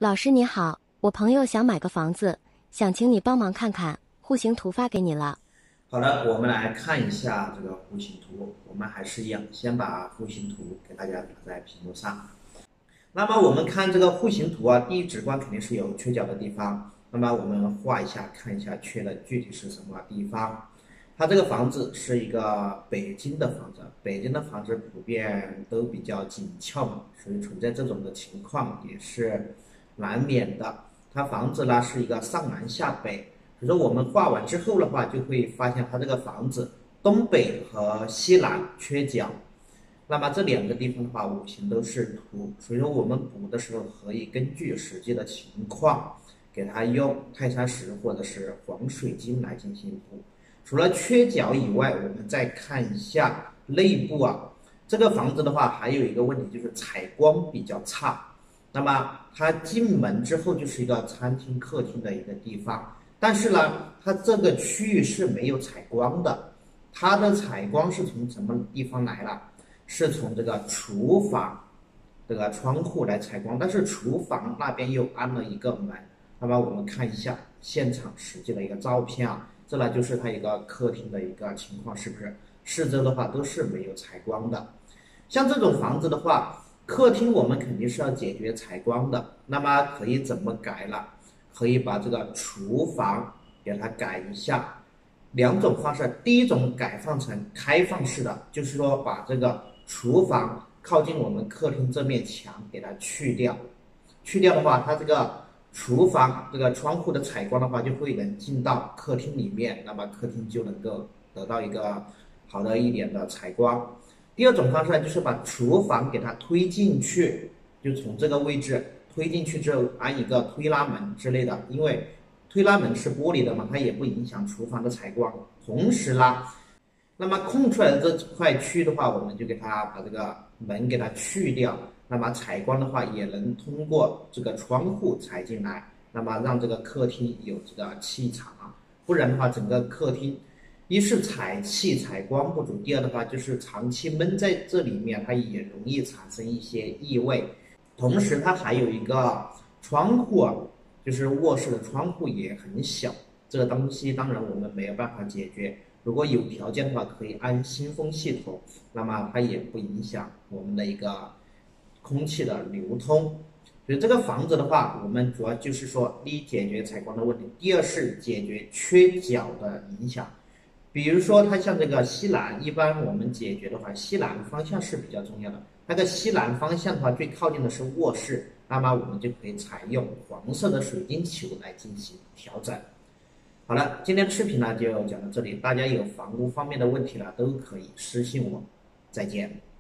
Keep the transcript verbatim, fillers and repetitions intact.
老师你好，我朋友想买个房子，想请你帮忙看看，户型图发给你了。 好的，我们来看一下这个户型图。我们还是一样，先把户型图给大家打在屏幕上。那么我们看这个户型图啊，第一直观肯定是有缺角的地方。那么我们画一下，看一下缺的具体是什么地方。它这个房子是一个北京的房子，北京的房子普遍都比较紧俏嘛，所以存在这种的情况也是难免的。它房子呢是一个上南下北。比如说我们画完之后的话，就会发现它这个房子东北和西南缺角，那么这两个地方的话，五行都是土，所以说我们补的时候可以根据实际的情况，给它用泰山石或者是黄水晶来进行补。除了缺角以外，我们再看一下内部啊，这个房子的话还有一个问题就是采光比较差。那么它进门之后就是一个餐厅、客厅的一个地方。但是呢，它这个区域是没有采光的，它的采光是从什么地方来了？是从这个厨房这个窗户来采光，但是厨房那边又安了一个门。那么我们看一下现场实际的一个照片啊，这呢就是它一个客厅的一个情况，是不是？四周的话都是没有采光的。像这种房子的话，客厅我们肯定是要解决采光的，那么可以怎么改呢？可以把这个厨房给它改一下，两种方式。第一种改放成开放式的，就是说把这个厨房靠近我们客厅这面墙给它去掉，去掉的话，它这个厨房这个窗户的采光的话，就会能进到客厅里面，那么客厅就能够得到一个好的一点的采光。第二种方式就是把厨房给它推进去，就从这个位置推进去之后安一个推拉门之类的，因为推拉门是玻璃的嘛，它也不影响厨房的采光。同时呢，那么空出来的这块区域的话，我们就给它把这个门给它去掉，那么采光的话也能通过这个窗户采进来，那么让这个客厅有这个气场。不然的话，整个客厅一是采气采光不足，第二的话就是长期闷在这里面，它也容易产生一些异味。同时它还有一个窗户啊，就是卧室的窗户也很小，这个东西当然我们没有办法解决。如果有条件的话，可以安新风系统，那么它也不影响我们的一个空气的流通。所以这个房子的话，我们主要就是说，第一解决采光的问题，第二是解决缺角的影响。比如说它像这个西南，一般我们解决的话，西南方向是比较重要的。那个西南方向的话，最靠近的是卧室，那么我们就可以采用黄色的水晶球来进行调整。好了，今天的视频呢就讲到这里，大家有房屋方面的问题呢，都可以私信我。再见。